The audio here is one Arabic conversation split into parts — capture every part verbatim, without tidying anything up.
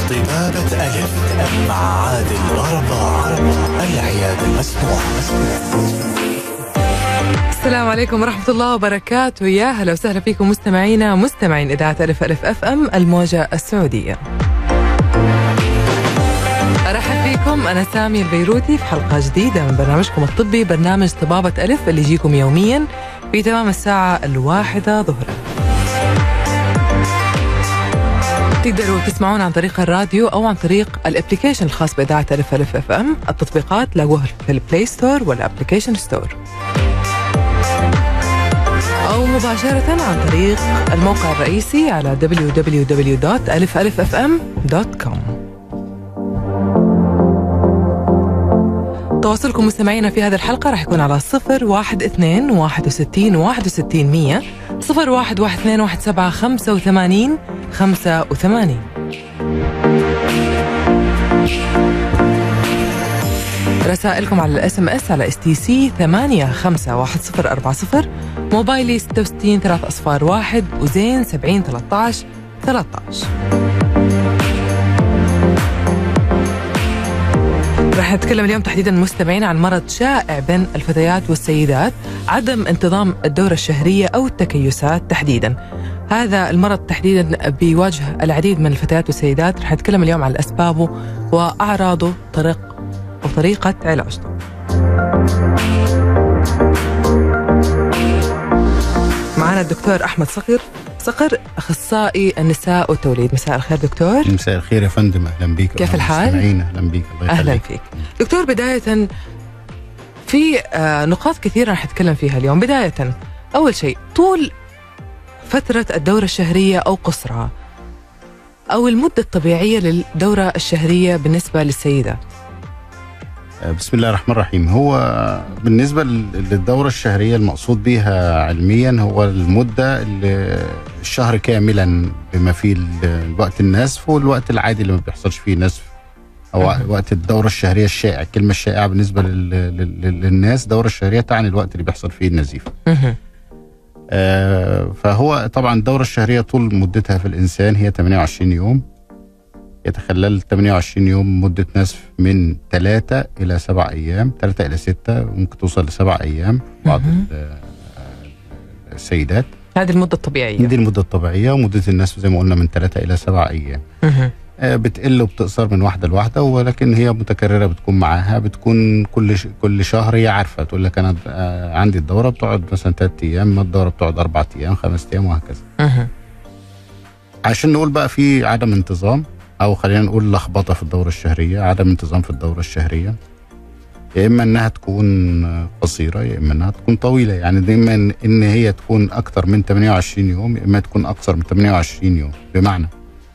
طبابة ألف مع عادل الأرباع، العيادة المسموع. السلام عليكم ورحمة الله وبركاته. يا هلا وسهلا فيكم مستمعينا مستمعين إذاعة ألف ألف أف أم الموجة السعودية. أرحب فيكم، أنا سامي البيروتي في حلقة جديدة من برنامجكم الطبي، برنامج طبابة ألف اللي يجيكم يوميا في تمام الساعة الواحدة ظهرا. تقدروا تسمعون عن طريق الراديو أو عن طريق الابليكيشن الخاص بإذاعة ألف ألف أف أم. التطبيقات لاقوها في البلاي ستور والابليكيشن ستور، أو مباشرة عن طريق الموقع الرئيسي على دبليو دبليو دبليو دوت ألف ألف أف أم دوت كوم. تواصلكم مستمعينا في هذه الحلقة راح يكون على صفر واحد اثنين واحد وستين واحد وستين مية، صفر واحد واحد اثنين واحد سبعة خمسة وثمانين خمسة وثمانين. رسائلكم على الاس ام اس على اس تي سي ثمانية خمسة واحد صفر أربعة صفر، موبايلي ستة وستين ثلاثة أصفار واحد وزين سبعين ثلاثة عشر ثلاثة عشر. رح نتكلم اليوم تحديدا مستمعين عن مرض شائع بين الفتيات والسيدات، عدم انتظام الدورة الشهرية أو التكيسات تحديدا. هذا المرض تحديدا بيواجه العديد من الفتيات والسيدات. رح نتكلم اليوم عن أسبابه وأعراضه طريق وطريقة علاجه. معنا الدكتور أحمد صقر صقر أخصائي النساء والتوليد. مساء الخير دكتور. مساء الخير يا فندم، أهلا بيك. كيف الحال؟ أهلا بيك. الله يخليك. أهلا فيك دكتور. بداية في نقاط كثيرة رح نتكلم فيها اليوم. بداية أول شيء، طول فترة الدورة الشهرية أو قصرها أو المدة الطبيعية للدورة الشهرية بالنسبة للسيدة. بسم الله الرحمن الرحيم. هو بالنسبة للدورة الشهرية المقصود بها علميا هو المدة اللي الشهر كاملا بما فيه الوقت النسف والوقت العادي اللي ما بيحصلش فيه نسف، أو أه. وقت الدورة الشهرية الشائع. الكلمة الشائعة بالنسبة للناس الدورة الشهرية تعني الوقت اللي بيحصل فيه النزيف. أه. آه فهو طبعا الدورة الشهرية طول مدتها في الإنسان هي ثمانية وعشرين يوم. يتخلل ثمانية وعشرين يوم مدة نسف من ثلاثة إلى سبعة أيام، ثلاثة إلى ستة، ممكن توصل لسبع أيام بعض السيدات. هذه المدة الطبيعية. دي المدة الطبيعية، ومدة النسف زي ما قلنا من ثلاثة إلى سبع أيام. آه بتقل وبتقصر من واحدة لواحدة، ولكن هي متكررة بتكون معاها. بتكون كل كل شهر هي عارفة، تقول لك أنا آه عندي الدورة بتقعد مثلا ثلاثة أيام، ما الدورة بتقعد أربعة أيام، خمسة أيام، وهكذا. أه. عشان نقول بقى في عدم انتظام، أو خلينا نقول لخبطة في الدورة الشهرية، عدم انتظام في الدورة الشهرية، يا إما إنها تكون قصيرة يا إما إنها تكون طويلة. يعني دايما إن هي تكون أكتر من ثمانية وعشرين يوم يا إما تكون أكثر من ثمانية وعشرين يوم. بمعنى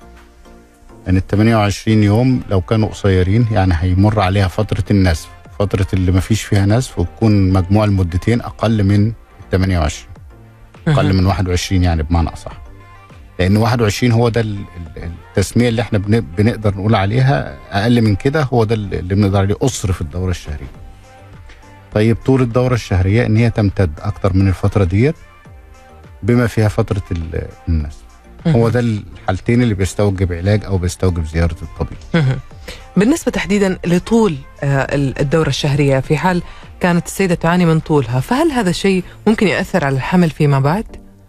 أن ال ثمانية وعشرين يوم لو كانوا قصيرين يعني هيمر عليها فترة النسف، فترة اللي ما فيش فيها نسف، وتكون مجموع المدتين أقل من ثمانية وعشرين، أقل من واحد وعشرين يعني بمعنى أصح. لأن واحد وعشرين هو ده التسمية اللي احنا بنقدر نقول عليها. أقل من كده هو ده اللي بنقدر عليه قصر في الدورة الشهرية. طيب طول الدورة الشهرية إن هي تمتد أكتر من الفترة ديت بما فيها فترة النسف. هو ده الحالتين اللي بيستوجب علاج أو بيستوجب زيارة الطبيب. بالنسبة تحديدا لطول الدورة الشهرية، في حال كانت السيدة تعاني من طولها، فهل هذا الشيء ممكن يؤثر على الحمل فيما بعد؟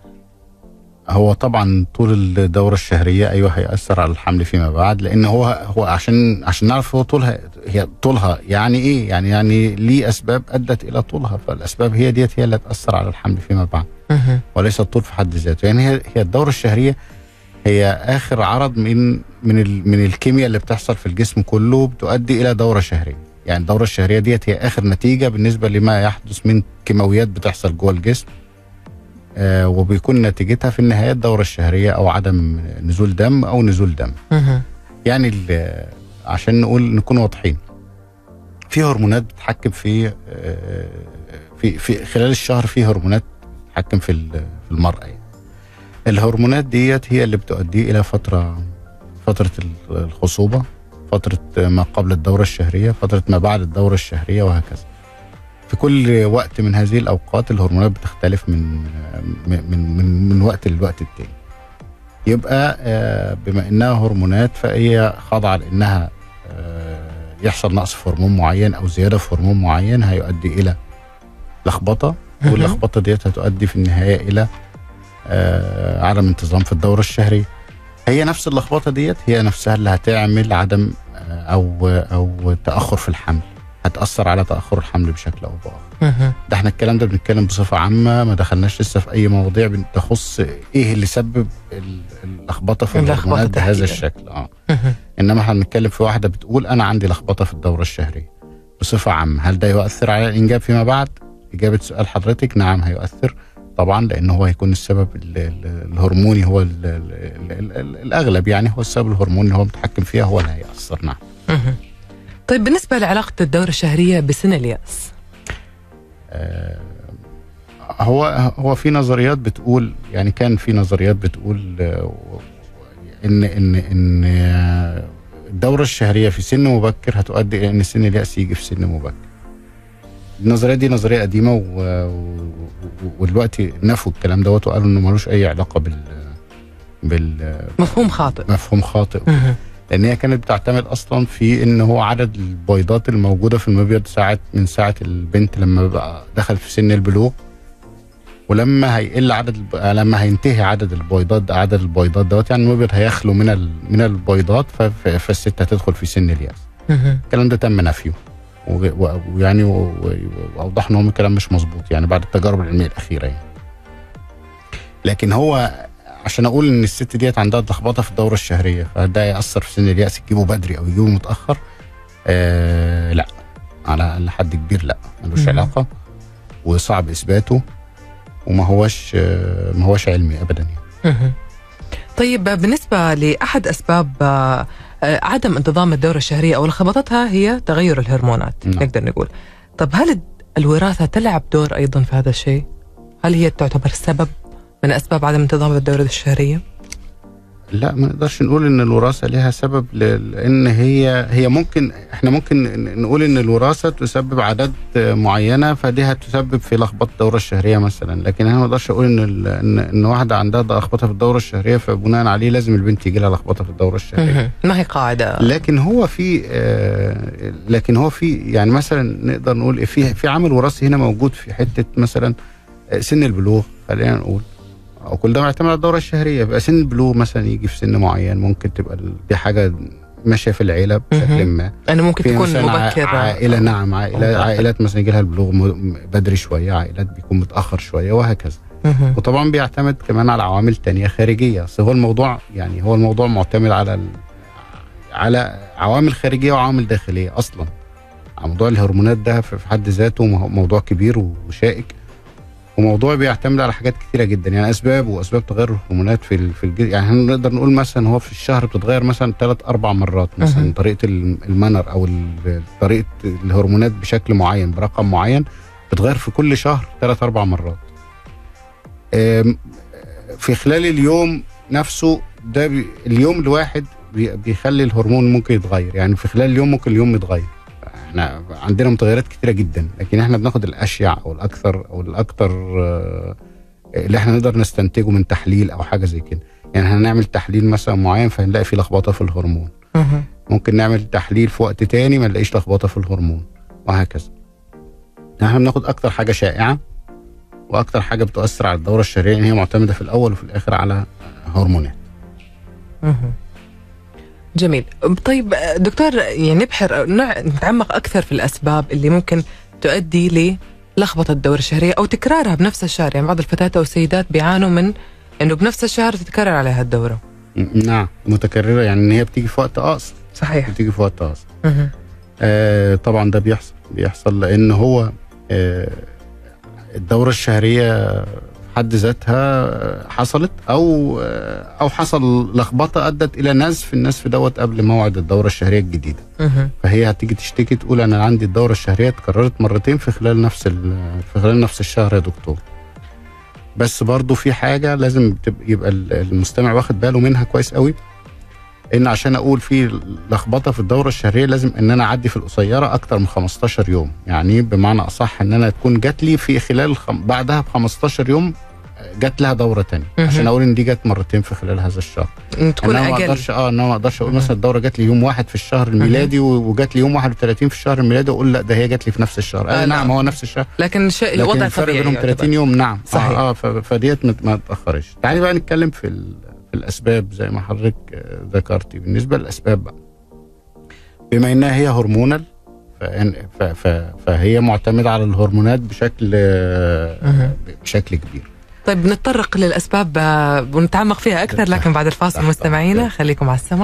هو طبعا طول الدورة الشهرية أيوه هيأثر على الحمل فيما بعد، لأن هو هو عشان عشان نعرف هو طولها هي طولها يعني إيه؟ يعني يعني ليه أسباب أدت إلى طولها، فالأسباب هي ديت هي اللي تأثر على الحمل فيما بعد، وليس الطول في حد ذاته. يعني هي هي الدورة الشهرية هي آخر عرض من من من الكيمياء اللي بتحصل في الجسم كله بتؤدي إلى دورة شهرية. يعني الدورة الشهرية ديت هي آخر نتيجة بالنسبة لما يحدث من كيماويات بتحصل جوه الجسم. آه وبيكون نتيجتها في النهاية الدورة الشهرية أو عدم نزول دم أو نزول دم. أه. يعني عشان نقول نكون واضحين، في هرمونات بتتحكم في آه في في خلال الشهر، في هرمونات بتتحكم في في المرأة. يعني الهرمونات ديت هي اللي بتؤدي إلى فترة فترة الخصوبة، فترة ما قبل الدورة الشهرية، فترة ما بعد الدورة الشهرية، وهكذا. في كل وقت من هذه الأوقات الهرمونات بتختلف من من من, من وقت للوقت التاني. يبقى آه بما انها هرمونات فهي خاضعه لانها آه يحصل نقص في هرمون معين او زياده في هرمون معين، هيؤدي الى لخبطه، واللخبطه ديت هتؤدي في النهايه الى آه عدم انتظام في الدوره الشهريه. هي نفس اللخبطه ديت هي نفسها اللي هتعمل عدم آه او او تاخر في الحمل، هتاثر على تاخر الحمل بشكل او باخر. ده احنا الكلام ده بنتكلم بصفه عامه، ما دخلناش لسه في اي مواضيع تخص ايه اللي سبب اللخبطه في الهرمونات بهذا الشكل. اه انما احنا بنتكلم في واحده بتقول انا عندي لخبطه في الدوره الشهريه بصفه عامه، هل ده يؤثر على الانجاب فيما بعد؟ اجابه سؤال حضرتك نعم هيؤثر طبعا، لانه هو هيكون السبب الهرموني هو ال ال ال ال الاغلب، يعني هو السبب الهرموني اللي هو متحكم فيها هو اللي هيأثر. نعم. طيب بالنسبه لعلاقه الدوره الشهريه بسن اليأس؟ آه هو هو في نظريات بتقول، يعني كان في نظريات بتقول آه ان ان ان آه الدوره الشهريه في سن مبكر هتؤدي الى ان سن اليأس يجي في سن مبكر. النظريه دي نظريه قديمه، ودلوقتي نفوا الكلام دوت وقالوا انه ملوش اي علاقه بال بال مفهوم خاطئ مفهوم خاطئ لان هي كانت بتعتمد اصلا في ان هو عدد البيضات الموجوده في المبيض ساعه من ساعه البنت لما بقى دخل في سن البلوغ، ولما هيقل عدد الب... لما هينتهي عدد البيضات ده عدد البيضات دوت يعني المبيض هيخلو من ال... من البيضات، ف... فالست هتدخل في سن اليأس. الكلام ده تم نفيه، ويعني واوضح ان هو الكلام مش مظبوط يعني بعد التجارب العلميه الاخيره يعني. لكن هو عشان اقول ان الست ديت عندها لخبطه في الدوره الشهريه فده ياثر في سن اليأس، تجيبه بدري او يجيبه متاخر؟ آه لا، على حد كبير لا، ملوش علاقه وصعب اثباته وما هوش آه ما هوش علمي ابدا يعني. طيب بالنسبه لاحد اسباب آه عدم انتظام الدورة الشهرية أو لخبطتها هي تغير الهرمونات. نعم. نقدر نقول طب هل الوراثة تلعب دور أيضا في هذا الشيء؟ هل هي تعتبر سبب من أسباب عدم انتظام الدورة الشهرية؟ لا، ما نقدرش نقول ان الوراثة لها سبب، لان هي هي ممكن احنا ممكن نقول ان الوراثة تسبب عادات معينة فدي هتسبب في لخبطة الدورة الشهرية مثلا، لكن انا ما اقدرش اقول ان ان ان واحدة عندها لخبطة في الدورة الشهرية فبناء عليه لازم البنت يجي لها لخبطة في الدورة الشهرية. ما هي قاعدة. لكن هو في آه لكن هو في يعني مثلا نقدر نقول في في عامل وراثي هنا موجود في حتة مثلا سن البلوغ، خلينا نقول او كل ده معتمد على الدوره الشهريه، يبقى سن البلوغ مثلا يجي في سن معين ممكن تبقى دي حاجه ماشيه في العيله بشكل ما. انا ممكن تكون مبكره عائله نعم عائله عائلات مثلا يجي لها البلوغ بدري شويه، عائلات بيكون متاخر شويه وهكذا. وطبعا بيعتمد كمان على عوامل تانية خارجيه، بس هو الموضوع يعني هو الموضوع معتمد على ال... على عوامل خارجيه وعوامل داخليه اصلا. موضوع الهرمونات ده في حد ذاته موضوع كبير وشائك، وموضوع بيعتمد على حاجات كتيره جدا، يعني اسباب واسباب تغير الهرمونات في في الجسم. يعني نقدر نقول مثلا هو في الشهر بتتغير مثلا ثلاث اربع مرات مثلا أه. طريقه المنر او طريقه الهرمونات بشكل معين برقم معين بتتغير في كل شهر ثلاث اربع مرات. في خلال اليوم نفسه ده بي اليوم الواحد بيخلي الهرمون ممكن يتغير، يعني في خلال اليوم ممكن اليوم يتغير. احنا عندنا متغيرات كتيره جدا، لكن احنا بناخد الاشيع او الاكثر او الاكثر اللي احنا نقدر نستنتجه من تحليل او حاجه زي كده. يعني احنا نعمل تحليل مثلا معين فنلاقي فيه لخبطه في الهرمون، أه. ممكن نعمل تحليل في وقت تاني ما نلاقيش لخبطه في الهرمون وهكذا. احنا بناخد اكتر حاجه شائعه واكتر حاجه بتؤثر على الدوره الشهريه، ان هي معتمده في الاول وفي الاخر على هرمونات. أه. جميل. طيب دكتور، يعني نبحر نتعمق أكثر في الأسباب اللي ممكن تؤدي للخبطة الدورة الشهرية أو تكرارها بنفس الشهر. يعني بعض الفتيات أو السيدات بيعانوا من إنه بنفس الشهر تتكرر عليها الدورة. نعم، متكررة، يعني إن هي بتيجي في وقت قاصر. صحيح، بتيجي في وقت قاصر. آه طبعا ده بيحصل بيحصل لأن هو آه الدورة الشهرية حد ذاتها حصلت او او حصل لخبطه ادت الى نزف النزف دوت قبل موعد الدوره الشهريه الجديده. أه. فهي هتيجي تشتكي تقول انا عندي الدوره الشهريه اتكررت مرتين في خلال نفس في خلال نفس الشهر يا دكتور. بس برضو في حاجه لازم يبقى المستمع واخد باله منها كويس قوي، ان عشان اقول في لخبطه في الدوره الشهريه لازم ان انا اعدي في القصيره اكتر من خمستاشر يوم، يعني بمعنى اصح ان انا تكون جات لي في خلال خم... بعدها ب خمستاشر يوم جات لها دوره تانية عشان اقول ان دي جت مرتين في خلال هذا الشهر. تكون انا ما اقل. اقدرش اه انا ما اقدرش اقول مثلا الدوره جات لي يوم واحد في الشهر الميلادي وجات لي يوم واحد وثلاثين في الشهر الميلادي واقول لا ده هي جات لي في نفس الشهر. آه, آه نعم هو نفس الشهر لكن شيء لكن وضع الفرق طبيعي بينهم ثلاثين يوم. نعم صحيح. اه, آه فديت ما تاخرش. تعالي بقى نتكلم في, في الاسباب زي ما حضرتك ذكرتي. بالنسبه للاسباب بقى بما انها هي هرمونال فهي معتمده على الهرمونات بشكل بشكل كبير. طيب نتطرق للأسباب ونتعمق فيها أكثر لكن بعد الفاصل مستمعينا خليكم على السمع.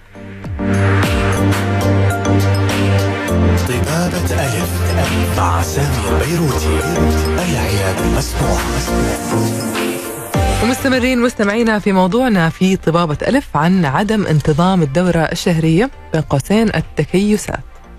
طبابة ألف مع سامي البيروتي العيادة المسموعة. ومستمرين مستمعينا في موضوعنا في طبابة ألف عن عدم انتظام الدورة الشهرية بين قوسين التكيسات.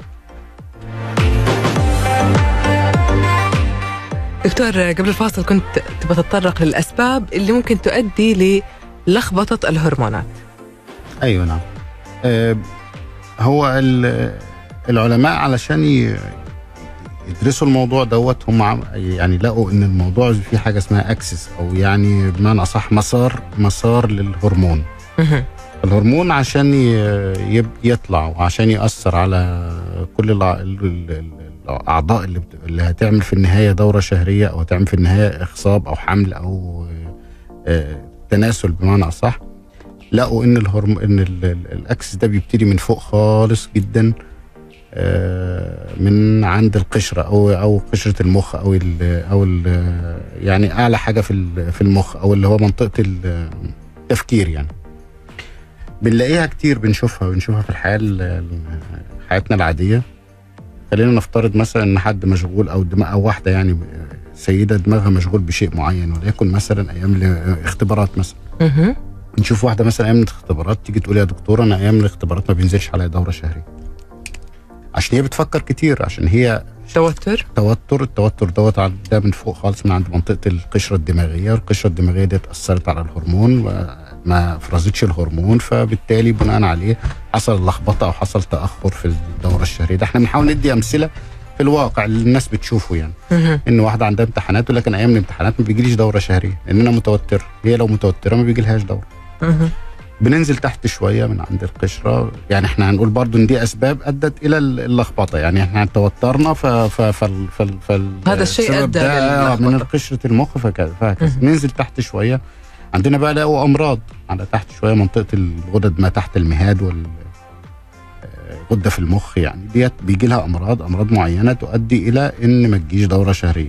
دكتور قبل الفاصل كنت تبغى تتطرق للأسباب اللي ممكن تؤدي للخبطة الهرمونات. أيوة نعم. أه هو العلماء علشان يدرسوا الموضوع دوت هم يعني لقوا ان الموضوع في حاجة اسمها اكسس او يعني بمعنى اصح مسار مسار للهرمون. الهرمون عشان يطلع وعشان يأثر على كل الأعضاء اللي, اللي هتعمل في النهاية دورة شهرية أو هتعمل في النهاية إخصاب أو حمل أو تناسل بمعنى أصح. لقوا إن الهرم إن الأكسس ده بيبتدي من فوق خالص جدا من عند القشرة أو أو قشرة المخ أو ال أو ال يعني أعلى حاجة في في المخ أو اللي هو منطقة التفكير. يعني بنلاقيها كتير بنشوفها بنشوفها في الحياة حياتنا العادية. خلينا نفترض مثلا ان حد مشغول او دماغ او واحده يعني سيده دماغها مشغول بشيء معين وليكن مثلا ايام الاختبارات مثلا. اها نشوف واحده مثلا ايام الاختبارات تيجي تقول يا دكتور انا ايام الاختبارات ما بينزلش عليا دوره شهريه عشان هي بتفكر كتير عشان هي توتر توتر التوتر دوت ده من فوق خالص من عند منطقه القشره الدماغيه والقشره الدماغيه دي اتاثرت على الهرمون ما افرزتش الهرمون فبالتالي بناء عليه حصل لخبطه او حصل تاخر في الدوره الشهريه. ده احنا بنحاول ندي امثله في الواقع اللي الناس بتشوفه يعني ان واحده عندها امتحانات ولكن ايام الامتحانات ما بيجيليش دوره شهريه لان انا متوتر. هي لو متوتره ما بيجيلهاش دوره. بننزل تحت شويه من عند القشره يعني احنا هنقول برضو ان دي اسباب ادت الى اللخبطه. يعني احنا توترنا ف ف ف ف هذا الشيء ادى من قشره المخ فهكذا. ننزل تحت شويه عندنا بقى لقوا امراض على تحت شويه منطقه الغدد ما تحت المهاد والغده في المخ يعني ديت بيجي لها امراض امراض معينه تؤدي الى ان ما تجيش دوره شهريه.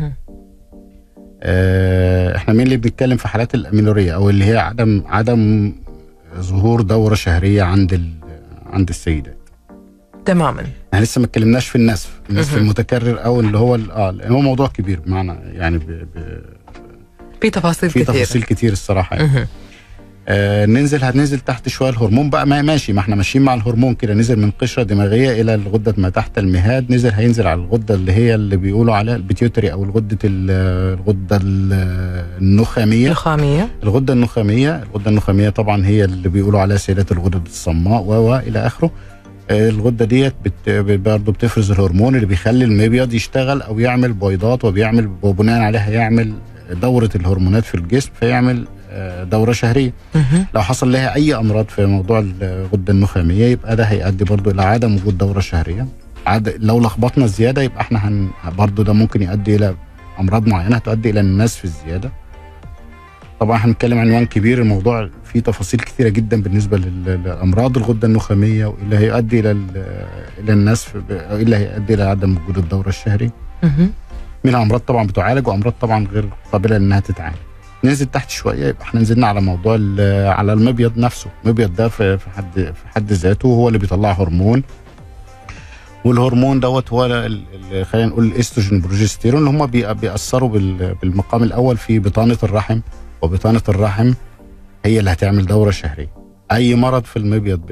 اه احنا مين اللي بنتكلم في حالات الامينوريه او اللي هي عدم عدم ظهور دوره شهريه عند عند السيدات. تماما. احنا لسه ما اتكلمناش في النسف النسف المتكرر او اللي هو اه هو موضوع كبير بمعنى يعني ب ب في تفاصيل في كتير في تفاصيل كتير الصراحه يعني. آه ننزل هننزل تحت شويه الهرمون بقى ما ماشي ما احنا ماشيين مع الهرمون كده. نزل من قشره دماغيه الى الغده ما تحت المهاد نزل هينزل على الغده اللي هي اللي بيقولوا عليها البيتيوتري او الغده الغده النخاميه النخاميه الغده النخاميه الغده النخاميه طبعا هي اللي بيقولوا عليها سيده الغدد الصماء و الى اخره. آه الغده ديت برضه بتفرز الهرمون اللي بيخلي المبيض يشتغل او يعمل بيضات وبيعمل وبناء عليها يعمل دورة الهرمونات في الجسم فيعمل دورة شهرية. لو حصل لها أي أمراض في موضوع الغدة النخامية يبقى ده هيؤدي برضو إلى عدم وجود دورة شهرية. لو لخبطنا الزيادة يبقى احنا هن برضو ده ممكن يؤدي إلى أمراض معينة تؤدي إلى النزف الزيادة. طبعا هنتكلم عن عنوان كبير الموضوع فيه تفاصيل كثيرة جدا بالنسبة للأمراض الغدة النخامية واللي هيؤدي إلى إلى النزف إلا هيؤدي إلى عدم وجود الدورة الشهرية. منها امراض طبعا بتعالج وامراض طبعا غير قابله انها تتعالج. ننزل تحت شويه يبقى احنا نزلنا على موضوع على المبيض نفسه. المبيض ده في حد في حد ذاته هو اللي بيطلع هرمون والهرمون دوت هو خلينا نقول الاستروجين بروجستيرون اللي هم بيأثروا بالمقام الاول في بطانه الرحم وبطانه الرحم هي اللي هتعمل دوره شهريه. اي مرض في المبيض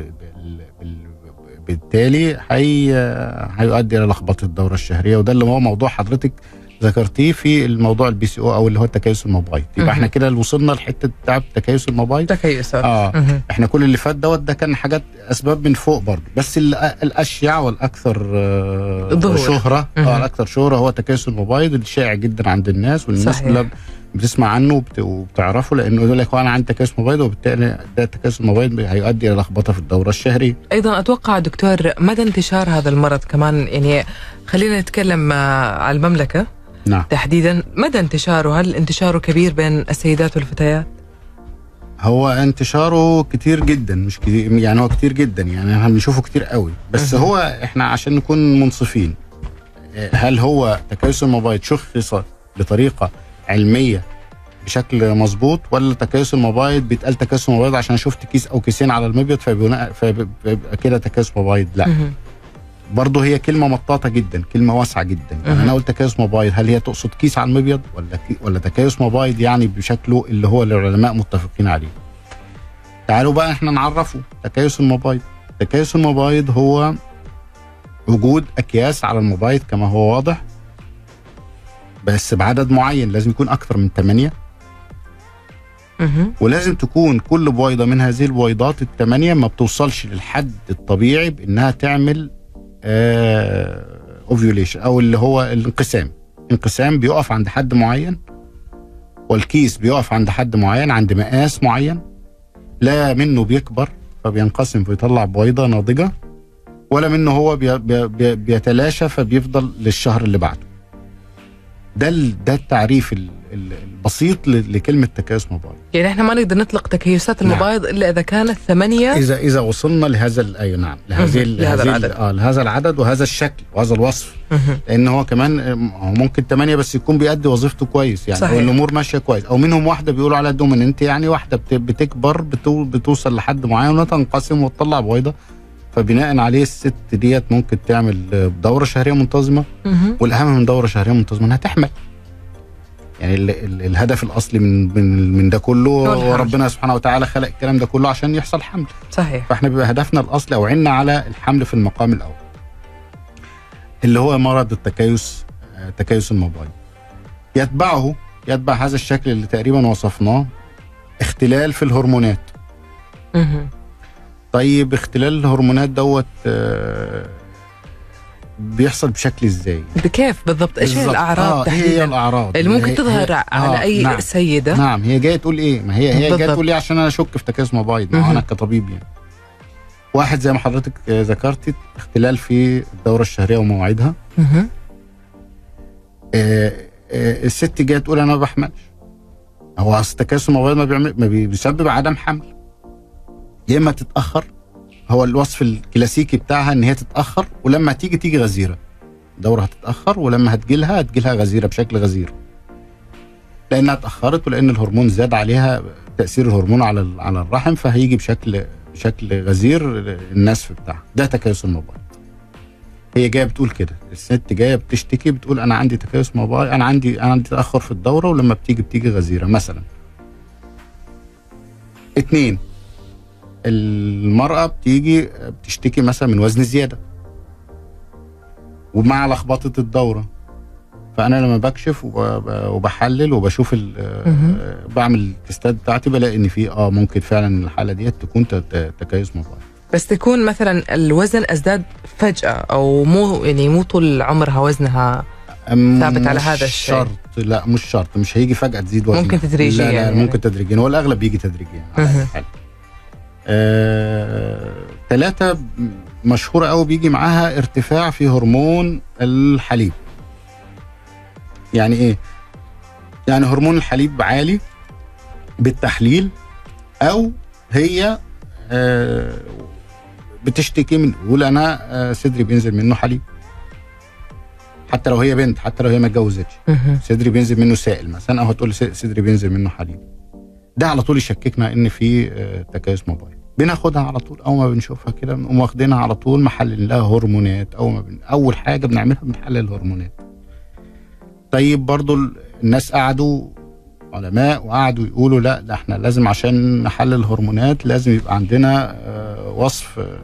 بالتالي هي هيؤدي الى لخبطه الدوره الشهريه وده اللي هو موضوع حضرتك ذكرتيه في الموضوع البي سي او او اللي هو التكيس المبيض. يبقى احنا كده وصلنا لحته بتاع التكيس المبيض. تكيس اه مه. احنا كل اللي فات دوت ده كان حاجات اسباب من فوق برضه بس الاشيع والاكثر آه شهره اه الاكثر شهره هو التكيس المبيض الشائع جدا عند الناس والناس كلها بتسمع عنه وبت... وبتعرفه، لانه يقول لك انا عندي تكيس مبيض، وبالتالي ده تكيس المبيض هيؤدي الى لخبطه في الدوره الشهريه. ايضا اتوقع دكتور مدى انتشار هذا المرض كمان، يعني خلينا نتكلم على المملكه نعم تحديدا، مدى انتشاره؟ هل انتشاره كبير بين السيدات والفتيات؟ هو انتشاره كتير جدا، مش كتير يعني، هو كتير جدا يعني، احنا بنشوفه كتير قوي، بس هو احنا عشان نكون منصفين، هل هو تكيس المبيض شخص بطريقه علميه بشكل مظبوط، ولا تكيس المبيض بيتقال تكيس مبيض عشان شفت كيس او كيسين على المبيض فبيبقى كده تكيس مبيض؟ لا، برضه هي كلمه مطاطه جدا، كلمه واسعه جدا. يعني انا قلت تكيس مبيض، هل هي تقصد كيس على المبيض، ولا كي ولا تكيس مبيض يعني بشكله اللي هو العلماء متفقين عليه؟ تعالوا بقى احنا نعرفه تكيس المبيض. تكيس المبيض هو وجود اكياس على المبيض كما هو واضح، بس بعدد معين، لازم يكون اكثر من ثمانية، ولازم تكون كل بويضه من هذه البويضات الثمانيه ما بتوصلش للحد الطبيعي بانها تعمل اوفيوليشن او اللي هو الانقسام. الانقسام بيقف عند حد معين، والكيس بيقف عند حد معين، عند مقاس معين، لا منه بيكبر فبينقسم فيطلع بويضه ناضجه، ولا منه هو بي بي بيتلاشى فبيفضل للشهر اللي بعده. ده ده التعريف البسيط لكلمه تكيس مبيض. يعني احنا ما نقدر نطلق تكيسات المبيض نعم. الا اذا كانت ثمانيه، اذا اذا وصلنا لهذا ايوه نعم لهذه لهذا العدد اه لهذا العدد وهذا الشكل وهذا الوصف. لان هو كمان هو ممكن ثمانيه بس يكون بيأدي وظيفته كويس يعني، صحيح. والامور ماشيه كويس، او منهم واحده بيقولوا عليها دوميننت، يعني واحده بتكبر بتو بتوصل لحد معين وتنقسم وتطلع بويضه، فبناء عليه الست ديت ممكن تعمل دوره شهريه منتظمه، والاهم من دوره شهريه منتظمه انها تحمل. يعني ال ال الهدف الاصلي من من من ده كله، وربنا سبحانه وتعالى خلق الكلام ده كله عشان يحصل حمل. صحيح. فاحنا بيبقى هدفنا الاصلي او عنا على الحمل في المقام الاول، اللي هو مرض التكيس، تكيس المبيض. يتبعه يتبع هذا الشكل اللي تقريبا وصفناه اختلال في الهرمونات. اها طيب اختلال الهرمونات دوت بيحصل بشكل ازاي؟ بكيف بالضبط؟ ايش هي الاعراض آه تحديدا؟ هي الاعراض اللي ممكن تظهر هي على آه اي نعم سيده؟ نعم هي جايه تقول ايه؟ ما هي هي جايه تقول ايه عشان انا اشك في تكيس مبيض؟ ما انا كطبيب يعني. واحد زي ما حضرتك ذكرتي، اختلال في الدوره الشهريه ومواعيدها. اها آه آه الست جايه تقول انا ما بحملش. هو اصل تكيس المبيض ما بيعمل ما بيسبب عدم حمل، يا اما تتاخر، هو الوصف الكلاسيكي بتاعها ان هي تتاخر، ولما تيجي تيجي غزيره. دورها هتتاخر، ولما هتجيلها هتجيلها غزيره بشكل غزير، لانها اتاخرت ولان الهرمون زاد عليها، تاثير الهرمون على على الرحم، فهيجي بشكل بشكل غزير النسف بتاعها. ده تكيس المبيض. هي جايه بتقول كده، الست جايه بتشتكي بتقول انا عندي تكيس مبيض، انا عندي انا عندي تاخر في الدوره، ولما بتيجي بتيجي غزيره مثلا. اتنين، المرأة بتيجي بتشتكي مثلا من وزن زيادة ومع لخبطة الدورة، فأنا لما بكشف وبحلل وبشوف بعمل التستات بتاعتي بلاقي إن في اه ممكن فعلا الحالة ديت تكون تكيس مبيض. بس تكون مثلا الوزن ازداد فجأة، أو مو يعني مو طول عمرها وزنها ثابت على هذا الشيء؟ شرط، لا مش شرط، مش هيجي فجأة تزيد وزنها، ممكن تدريجيا. لا لا يعني ممكن تدريجيا، هو الأغلب بيجي تدريجيا على أي حال. آه، ثلاثة مشهورة قوي بيجي معاها ارتفاع في هرمون الحليب. يعني ايه؟ يعني هرمون الحليب عالي بالتحليل، او هي آه بتشتكي من تقول انا آه صدري بينزل منه حليب، حتى لو هي بنت، حتى لو هي ما اتجوزتش، صدري بينزل منه سائل مثلا، او هتقول صدري بينزل منه حليب. ده على طول يشككنا ان في آه تكيس مبيض. بناخدها على طول، اول ما بنشوفها كده بنقوم واخدينها على طول محلل لها هرمونات. اول ما بن... اول حاجه بنعملها بنحلل الهرمونات. طيب برضو الناس قعدوا علماء وقعدوا يقولوا لا ده احنا لازم عشان نحلل الهرمونات لازم يبقى عندنا آه وصف آه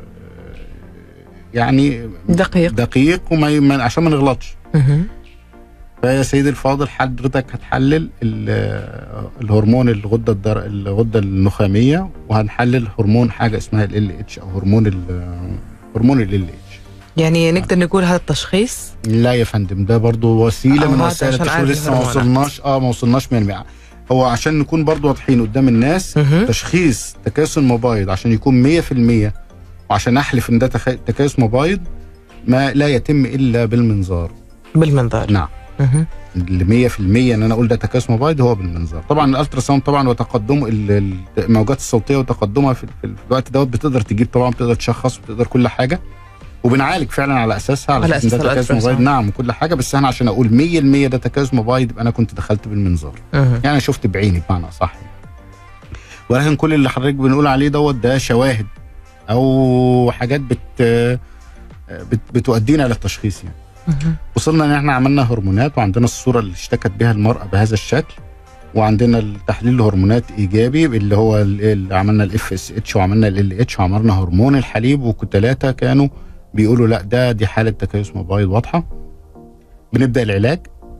يعني دقيق دقيق وما عشان ما نغلطش. فيا سيدي الفاضل، حضرتك هتحلل الهرمون الغده الدر... الغده النخاميه، وهنحلل هرمون حاجه اسمها ال إل إتش او هرمون ال هرمون ال إل إتش. يعني نقدر نقول هذا التشخيص؟ لا يا فندم، ده برضو وسيله من وسائل التشخيص، لسه ما وصلناش اه ما وصلناش مية بالمية. هو عشان نكون برضو واضحين قدام الناس، مهم. تشخيص تكيس المبايض عشان يكون مية في المية وعشان احلف ان ده تخ- تكيس مبايض ما لا يتم الا بالمنظار. بالمنظار. نعم. مهم. اللي مية في المية ان انا اقول ده تكيس مبايض هو بالمنظار. طبعا الالترا ساوند طبعا وتقدم ال- ال- الموجات الصوتيه وتقدمها في, في الوقت دوت بتقدر تجيب طبعا، بتقدر تشخص وبتقدر كل حاجه، وبنعالج فعلا على اساسها على على اساس أساس إن ده تكيس الألترا مبايض. ساوند. نعم وكل حاجه، بس انا عشان اقول مية في المية ده تكيس مبايض يبقى انا كنت دخلت بالمنظار. مهم. يعني شفت بعيني بمعنى صح. ولكن كل اللي حضرتك بنقول عليه دوت ده شواهد او حاجات بت بت بتؤدينا للتشخيص. يعني مهم. وصلنا ان احنا عملنا هرمونات وعندنا الصوره اللي اشتكت بها المراه بهذا الشكل، وعندنا التحليل الهرمونات ايجابي اللي هو ال- اللي عملنا الاف اس اتش وعملنا ال ال اتش وعملنا هرمون الحليب، وثلاثه كانوا بيقولوا لا ده دي حاله تكيس مبايض واضحه. بنبدا العلاج،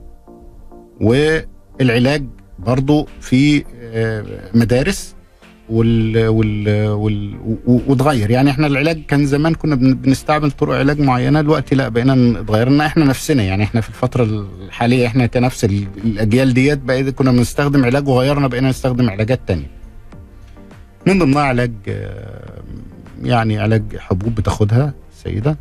والعلاج برضو في آه، مدارس وال وال وال و- وتغير. يعني احنا العلاج كان زمان كنا بن- بنستعمل طرق علاج معينه، دلوقتي لا بقينا اتغيرنا احنا نفسنا. يعني احنا في الفتره الحاليه احنا كنفس ال- الاجيال ديت بقينا كنا بنستخدم علاج وغيرنا بقينا نستخدم علاجات تانية. من ضمنها علاج آه، يعني علاج حبوب بتاخدها السيده،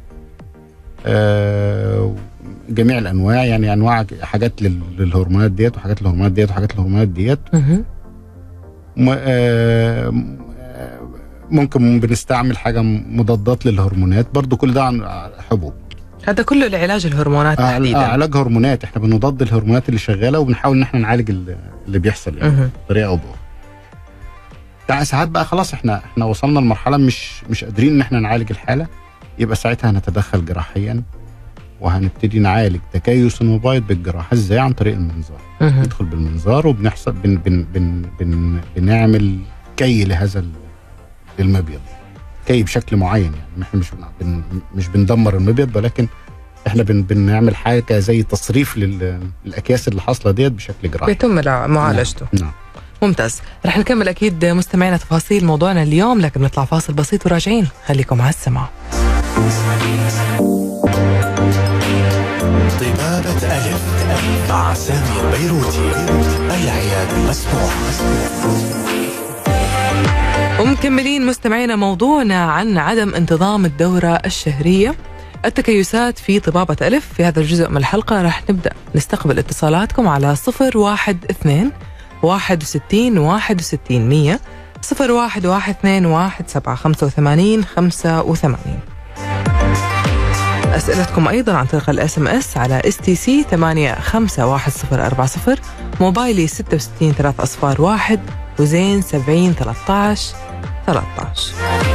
آه، جميع الانواع، يعني انواع حاجات لل- للهرمونات ديت وحاجات للهرمونات ديت وحاجات للهرمونات ديت. مهم. م- آه، م- آه، ممكن بنستعمل حاجه مضادات للهرمونات برضو، كل ده عن حبوب. هذا كله لعلاج الهرمونات آه تحديدا. آه علاج هرمونات، احنا بنضاد الهرمونات اللي شغاله وبنحاول ان احنا نعالج ال- اللي بيحصل يعني مهم. بطريقه او باخرى. تع- ساعات بقى خلاص احنا احنا وصلنا لمرحله مش مش قادرين ان احنا نعالج الحاله، يبقى ساعتها هنتدخل جراحيا وهنبتدي نعالج تكيس المبايض بالجراحه. ازاي؟ عن طريق المنظار. مهم. ندخل بالمنظار وبنحصل بن بن بن بن بنعمل كي لهذا ال- المبيض، كي بشكل معين. يعني احنا مش بن مش بندمر المبيض، ولكن احنا بن بنعمل حاجه زي تصريف لل- للاكياس اللي حاصله ديت بشكل جراحي. بيتم لع- معالجته. نعم. ممتاز. رح نكمل أكيد مستمعينا تفاصيل موضوعنا اليوم، لكن نطلع فاصل بسيط وراجعين. خليكم على السماع. طبابة ألف مع سامي البيروتي. العيادة مسموح. ومكملين مستمعينا موضوعنا عن عدم انتظام الدورة الشهرية، التكيسات في طبابة ألف. في هذا الجزء من الحلقة رح نبدأ نستقبل اتصالاتكم على صفر واحد اثنين واحد وستين واحد وستين مية، صفر واحد واحد اثنين واحد سبعة خمسة وثمانين خمسة وثمانين. أسئلتكم أيضا عن طريق الاس ام اس على اس تي سي ثمانية خمسة واحد صفر أربعة صفر، موبايلي ستة وستين ثلاثة أصفار واحد، وزين سبعين ثلاثة عشر ثلاثة عشر.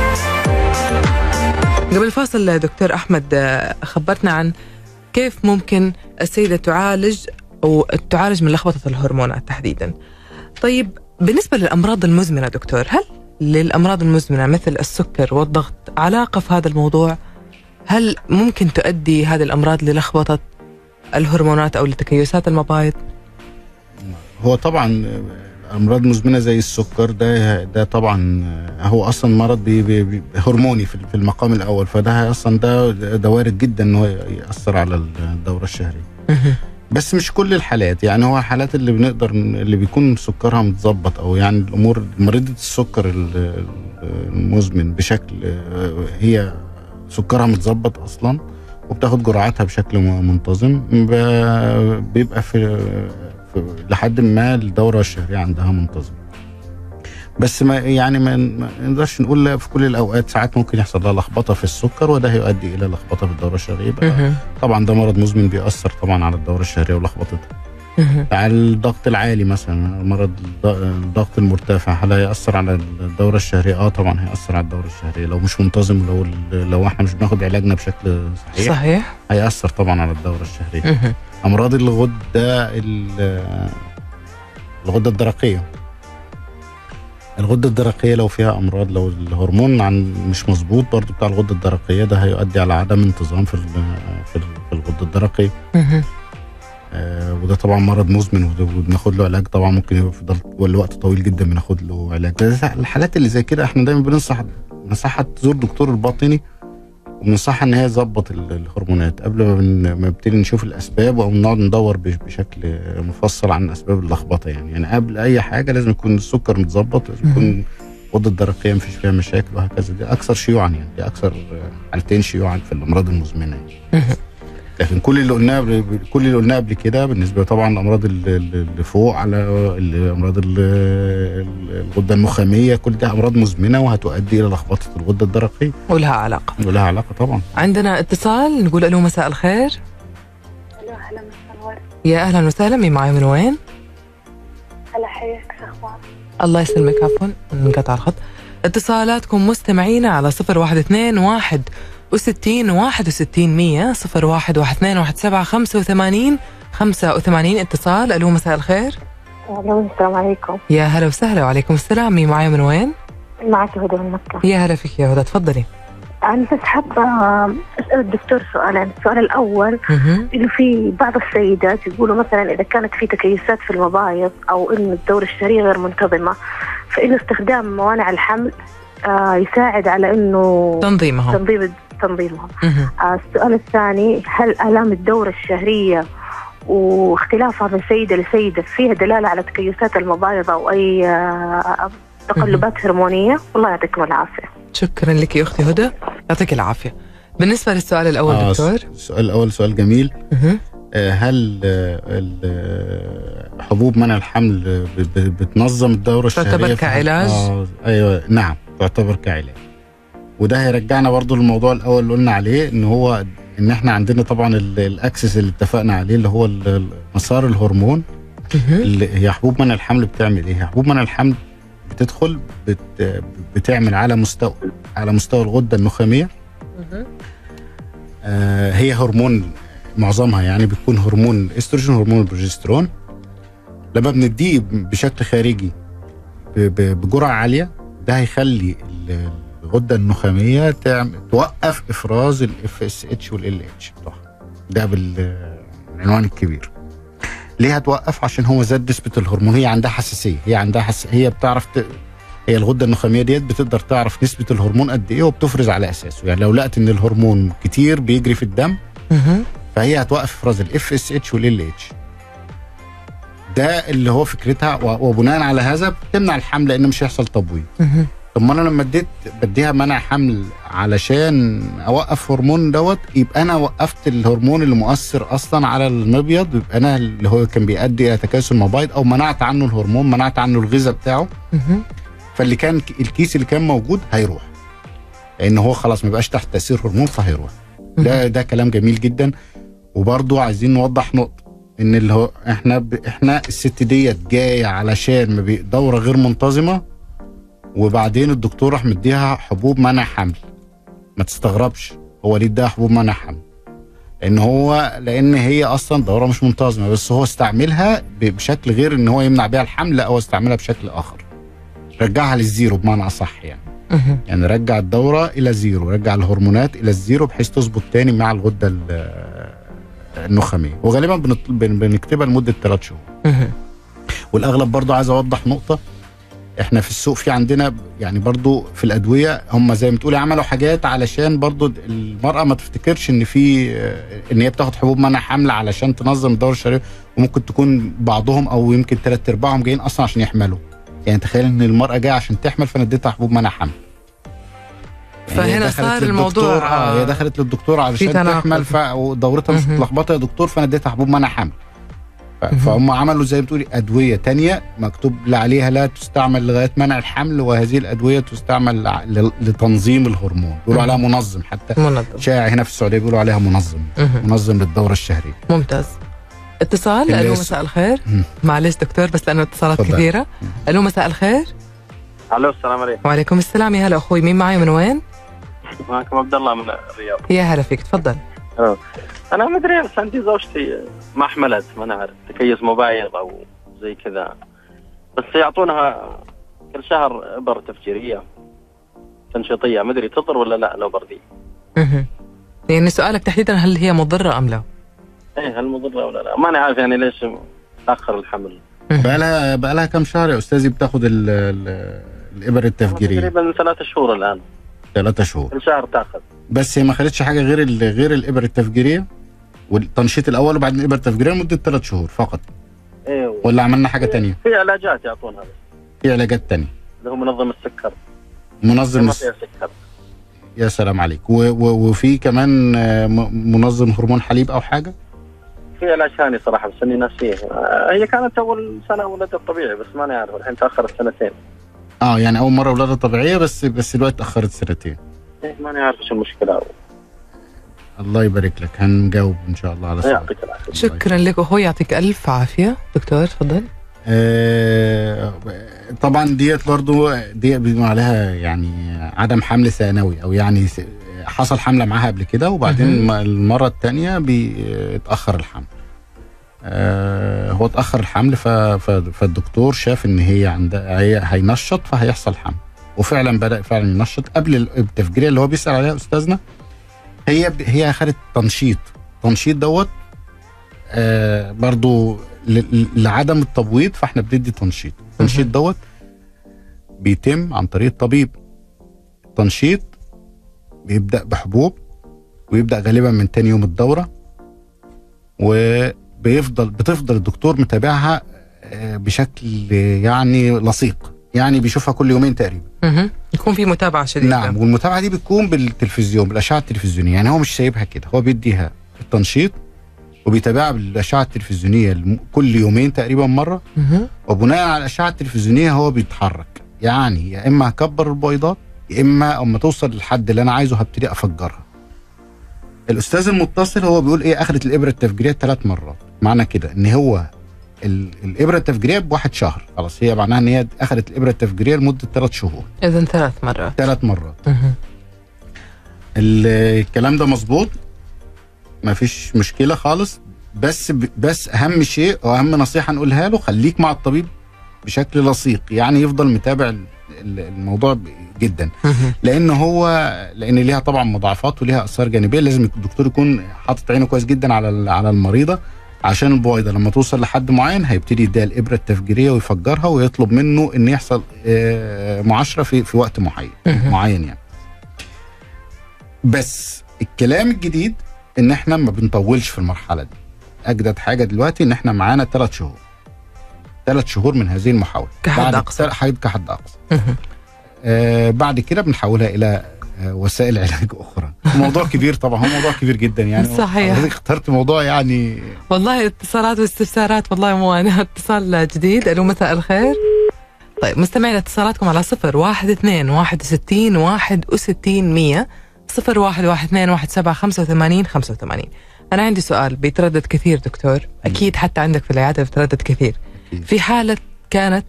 قبل الفاصل دكتور أحمد خبرتنا عن كيف ممكن السيدة تعالج أو تعالج من لخبطة الهرمونات تحديدا. طيب بالنسبة للأمراض المزمنة دكتور، هل للأمراض المزمنة مثل السكر والضغط علاقة في هذا الموضوع؟ هل ممكن تؤدي هذه الأمراض للخبطة الهرمونات أو لتكيسات المبايض؟ هو طبعا امراض مزمنه زي السكر ده ده طبعا هو اصلا مرض بي بي بي هرموني في في المقام الاول، فده اصلا ده ده وارد جدا ان هو ياثر على الدوره الشهريه. بس مش كل الحالات، يعني هو حالات اللي بنقدر اللي بيكون سكرها متظبط او يعني الامور مريضه السكر المزمن بشكل هي سكرها متظبط اصلا وبتاخد جرعاتها بشكل منتظم، بيبقى في, في لحد ما الدوره الشهريه عندها منتظم. بس ما يعني ما نقدرش نقول في كل الاوقات، ساعات ممكن يحصل لها لخبطه في السكر وده هيؤدي الى لخبطه في الدوره الشهريه. طبعا ده مرض مزمن بيأثر طبعا على الدوره الشهريه ولخبطتها. على الضغط العالي مثلا، مرض الضغط المرتفع، هل هيأثر على الدوره الشهريه؟ اه طبعا هيأثر على الدوره الشهريه لو مش منتظم، لو لو احنا مش بناخد علاجنا بشكل صحيح صحيح هيأثر طبعا على الدوره الشهريه. امراض الغده الغده الدرقيه الغده الدرقيه لو فيها امراض، لو الهرمون عن مش مظبوط برضو بتاع الغده الدرقيه، ده هيؤدي على عدم انتظام في في الغده الدرقيه. آه وده طبعا مرض مزمن وبناخد له علاج، طبعا ممكن يفضل وقت طويل جدا بناخد له علاج. الحالات اللي زي كده احنا دايما بننصح نصيحه تزور دكتور الباطني وبننصحها ان هي تظبط الهرمونات قبل ما نبتدي نشوف الاسباب او نقعد ندور بشكل مفصل عن اسباب اللخبطه. يعني يعني قبل اي حاجه لازم يكون السكر متظبط، لازم يكون الغده الدرقيه مفيش فيها مشاكل وهكذا. دي اكثر شيوعا، يعني دي اكثر حالتين شيوعا في الامراض المزمنه يعني. لكن كل اللي قلناه كل اللي قلناه قبل كده بالنسبه طبعا الامراض اللي فوق على الامراض الغده النخاميه، كل ده امراض مزمنه وهتؤدي الى لخبطه الغده الدرقيه ولها علاقه ولها علاقه طبعا. عندنا اتصال، نقول الو مساء الخير. الو اهلا مساء. يا اهلا وسهلا، مين معي من وين؟ هلا حياك، شو اخبارك؟ الله يسلمك، عفوا انقطع الخط. اتصالاتكم مستمعينا على صفر واحد اثنين واحد وستين واحد وستين مية، صفر واحد واحد اثنين واحد سبعة خمسة وثمانين خمسة وثمانين. اتصال، الو مساء الخير. الو السلام عليكم. يا هلا وسهلا. وعليكم السلام، مين معي من وين؟ معك هدى من مكة. يا هلا فيك يا هدى، تفضلي. أنا بس حابة أسأل الدكتور سؤالين. السؤال الأول إنه في بعض السيدات يقولوا مثلا إذا كانت في تكيسات في المبايض أو إنه الدورة الشهرية غير منتظمة، فإنه استخدام موانع الحمل آه يساعد على إنه تنظيمها تنظيم تنظيمها. آه السؤال الثاني، هل آلام الدورة الشهرية واختلافها من سيدة لسيدة فيها دلالة على تكيسات المبايض أو أي آه تقلبات هرمونية؟ والله يعطيكم العافية. شكرا لك يا أختي هدى، يعطيك العافية. بالنسبة للسؤال الأول آه دكتور، السؤال الأول سؤال جميل. آه هل آه حبوب منع الحمل بتنظم الدورة الشهرية؟ تعتبر كعلاج؟ آه أيوة نعم، تعتبر كعلاج. وده هيرجعنا برضو للموضوع الأول اللي قلنا عليه، إن هو إن إحنا عندنا طبعا الأكسس اللي اتفقنا عليه اللي هو مسار الهرمون. اللي هي حبوب منع الحمل بتعمل إيه؟ حبوب منع الحمل بتدخل بت بتعمل على مستوى على مستوى الغده النخاميه. آه هي هرمون معظمها يعني بتكون هرمون الاستروجين، هرمون البروجسترون. لما بنديه بشكل خارجي بجرعه عاليه، ده هيخلي الغده النخاميه تعمل توقف افراز الاف اس اتش والال اتش بتاعها. ده بالعنوان الكبير. ليه هتوقف؟ عشان هو زاد نسبه الهرمون. هي عندها حساسيه، هي عندها حس... هي بتعرف ت... هي الغده النخاميه ديت بتقدر تعرف نسبه الهرمون قد ايه وبتفرز على اساسه. يعني لو لقت ان الهرمون كتير بيجري في الدم، فهي هتوقف افراز الاف اس اتش والال اتش. ده اللي هو فكرتها، وبناء على هذا بتمنع الحمل لان مش هيحصل تبويض. طب ما انا لما اديت بديها منع حمل علشان اوقف هرمون دوت، يبقى انا وقفت الهرمون اللي مؤثر اصلا على المبيض، يبقى انا اللي هو كان بيؤدي الى تكاسل المبايض، او منعت عنه الهرمون، منعت عنه الغذاء بتاعه. فاللي كان الكيس اللي كان موجود هيروح، لان هو خلاص ما بقاش تحت تاثير هرمون فهيروح. ده ده كلام جميل جدا. وبرضه عايزين نوضح نقطه، ان اللي هو احنا ب... احنا الست ديت جايه علشان ما دوره غير منتظمه، وبعدين الدكتور راح مديها حبوب منع حمل. ما تستغربش هو ليه اداها حبوب منع حمل، لان هو لان هي اصلا دوره مش منتظمه، بس هو استعملها بشكل غير ان هو يمنع بيها الحمل، او استعملها بشكل اخر، رجعها للزيرو بمعنى اصح. يعني يعني رجع الدوره الى زيرو، رجع الهرمونات الى الزيرو بحيث تظبط تاني مع الغده النخاميه. وغالبا بنكتبها لمده ثلاث شهور. والاغلب برضو عايز اوضح نقطه، احنا في السوق في عندنا يعني برضو في الادويه هم زي ما تقولي عملوا حاجات علشان برضو المراه ما تفتكرش ان في ان هي بتاخد حبوب منع حمل علشان تنظم الدوره الشهريه، وممكن تكون بعضهم او يمكن ثلاث ارباعهم جايين اصلا عشان يحملوا. يعني تخيل ان المراه جايه عشان تحمل فانا اديتها حبوب منع حمل. فهنا صار الموضوع اه هي دخلت للدكتور علشان تحمل ودورتها مش متلخبطه يا دكتور، فانا اديتها حبوب منع حمل. فهم عملوا زي ما بتقولي ادويه تانية مكتوب عليها لا تستعمل لغايه منع الحمل، وهذه الادويه تستعمل لتنظيم الهرمون. بيقولوا عليها منظم، حتى منظم. شائع هنا في السعوديه بيقولوا عليها منظم. منظم للدوره الشهريه. ممتاز. اتصال. الو مساء الخير. معلش دكتور بس لانه اتصالات كثيره. الو مساء الخير. الو السلام عليكم. وعليكم السلام. يا هلا اخوي، مين معي من وين؟ معكم عبد الله من الرياض. يا هلا فيك، تفضل. أوه. انا ما ادري، بس عندي زوجتي ما حملت، ما نعرف تكيس مبايض او زي كذا، بس يعطونها كل شهر ابر تفجيريه تنشيطيه، ما ادري تضر ولا لا لو بردي. اها يعني سؤالك تحديدا هل هي مضره ام لا؟ ايه هل مضره ولا لا؟ ما نعرف يعني ليش تاخر الحمل. بقى لها بقى لها كم شهر يا استاذي بتاخذ الابر التفجيريه؟ تقريبا ثلاث شهور الان. ثلاثة شهور. الشهر تاخذ. بس هي ما خدتش حاجه غير غير الابره التفجيريه والتنشيط الاول وبعدين الابره التفجيريه لمده ثلاث شهور فقط. ايوه. ولا عملنا حاجه ثانيه؟ في علاجات يعطونها. في علاجات ثانيه. اللي هو منظم السكر. منظم السكر. يا سلام عليك. و و وفي كمان منظم هرمون حليب او حاجه؟ في علاج ثاني صراحه بس اني ناسيه. هي كانت اول سنه ولادة طبيعي بس ما نعرف الحين تاخرت سنتين. اه يعني اول مره ولاده طبيعيه بس بس الوقت تاخرت سنتين. ايه ما نعرف ايش المشكله. الله يبارك لك، هنجاوب ان شاء الله على السؤال. يعطيك العافيه. شكرا لك وهو يعطيك الف عافيه. دكتور تفضل. آه طبعا ديت برضو دي بيقولوا عليها يعني عدم حمل ثانوي او يعني حصل حمله معاها قبل كده وبعدين المره الثانيه بيتاخر الحمل. آه هو اتاخر الحمل فالدكتور شاف ان هي عندها هي هينشط فهيحصل حمل وفعلا بدا فعلا ينشط قبل التفجيريه اللي هو بيسال عليها استاذنا. هي هي اخذت تنشيط تنشيط دوت آه برضو لعدم التبويض فاحنا بندي تنشيط. التنشيط دوت بيتم عن طريق الطبيب. التنشيط بيبدا بحبوب ويبدا غالبا من تاني يوم الدوره وبيفضل بتفضل الدكتور متابعها بشكل يعني لصيق يعني بيشوفها كل يومين تقريبا. اها يكون في متابعه شديده. نعم والمتابعه دي بتكون بالتلفزيون بالاشعه التلفزيونيه يعني هو مش سايبها كده هو بيديها التنشيط وبيتابعها بالاشعه التلفزيونيه كل يومين تقريبا مره. اها وبناء على الاشعه التلفزيونيه هو بيتحرك يعني يا اما هكبر البويضات يا اما اما توصل للحد اللي انا عايزه هبتدي افجرها. الاستاذ المتصل هو بيقول ايه اخذت الابره التفجيريه ثلاث مرات. معنى كده ان هو الابره التفجيريه بواحد شهر خلاص هي معناها ان هي اخذت الابره التفجيريه لمده ثلاث شهور. اذا ثلاث مرات. ثلاث مرات. اها الكلام ده مظبوط ما فيش مشكله خالص بس بس اهم شيء واهم نصيحه نقولها له خليك مع الطبيب بشكل لصيق يعني يفضل متابع الموضوع جدا لان هو لان ليها طبعا مضاعفات وليها اثار جانبيه. لازم الدكتور يكون حاطط عينه كويس جدا على على المريضه عشان البويضه لما توصل لحد معين هيبتدي يديها الابره التفجيريه ويفجرها ويطلب منه ان يحصل معاشره في في وقت معين معين يعني. بس الكلام الجديد ان احنا ما بنطولش في المرحله دي. اجدد حاجه دلوقتي ان احنا معانا ثلاث شهور ثلاث شهور من هذه المحاوله كحد اقصى حد كحد اقصى. آه بعد كده بنحولها الى آه وسائل علاج اخرى. موضوع كبير طبعا هو موضوع كبير جدا يعني. صحيح اخترت موضوع يعني والله اتصالات واستفسارات والله مو انا. اتصال جديد. الو مساء الخير. طيب مستمعين اتصالاتكم على صفر واحد اثنين واحد ستين واحد وستين مية صفر واحد واحد اثنين واحد سبعة خمسة وثمانين خمسة وثمانين. أنا عندي سؤال بيتردد كثير دكتور أكيد حتى عندك في العيادة بيتردد كثير. في حالة كانت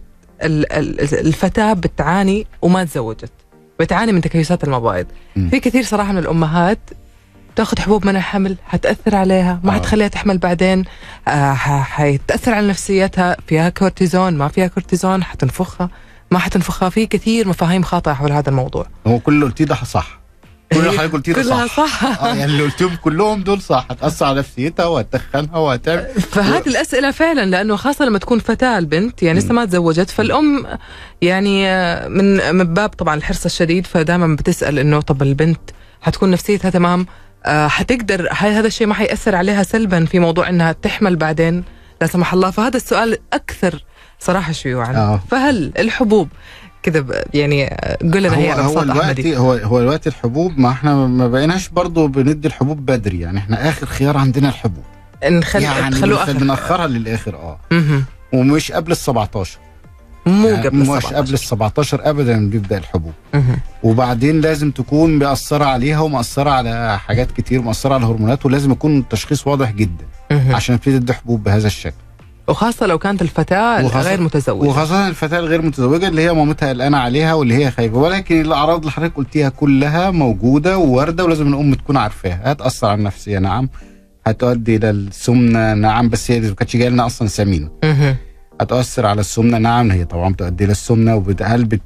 الفتاة بتعاني وما تزوجت بتعاني من تكيسات المبايض. في كثير صراحة من الأمهات تاخذ حبوب منع حمل حتأثر عليها ما حتخليها تحمل بعدين آه حتأثر على نفسيتها فيها كورتيزون ما فيها كورتيزون حتنفخها ما حتنفخها. في كثير مفاهيم خاطئة حول هذا الموضوع. هو كل اللي قلتيه ده صح كل اللي حضرتك قلتيه ده كلها صح, صح. اه يعني اللي قلتيهم كلهم دول صح. هتأثر على نفسيتها وهتدخلها وهتعمل فهذه الأسئلة فعلا لأنه خاصة لما تكون فتاة البنت يعني لسه ما تزوجت فالأم يعني من من باب طبعا الحرص الشديد فدائما بتسأل إنه طب البنت حتكون نفسيتها تمام آه حتقدر هذا الشيء ما حيأثر عليها سلبا في موضوع إنها تحمل بعدين لا سمح الله. فهذا السؤال أكثر صراحة شيوعا. آه. فهل الحبوب كذا يعني قل لنا هي على هو الوقت هو هو الوقت الحبوب ما احنا ما بقيناش برضو بندي الحبوب بدري يعني احنا اخر خيار عندنا الحبوب نخل... يعني بنأخرها للاخر اه مه. ومش قبل ال سبعتاشر مو يعني قبل مش قبل ال سبعتاشر ابدا بيبدا الحبوب. مه. وبعدين لازم تكون مأثره عليها ومأثره على حاجات كتير مأثره على الهرمونات ولازم يكون التشخيص واضح جدا مه. عشان نبتدي ندي حبوب بهذا الشكل وخاصة لو كانت الفتاة غير متزوجة وخاصة الفتاة الغير متزوجة اللي هي مامتها قلقانة عليها واللي هي خايفة. ولكن الأعراض اللي حضرتك قلتيها كلها موجودة وواردة ولازم الأم تكون عارفاها. هتأثر على النفسية نعم هتؤدي إلى السمنة نعم بس هي ما كانتش جاية لنا أصلا سمينة. هتأثر على السمنة نعم هي طبعا بتؤدي إلى السمنة وهل بت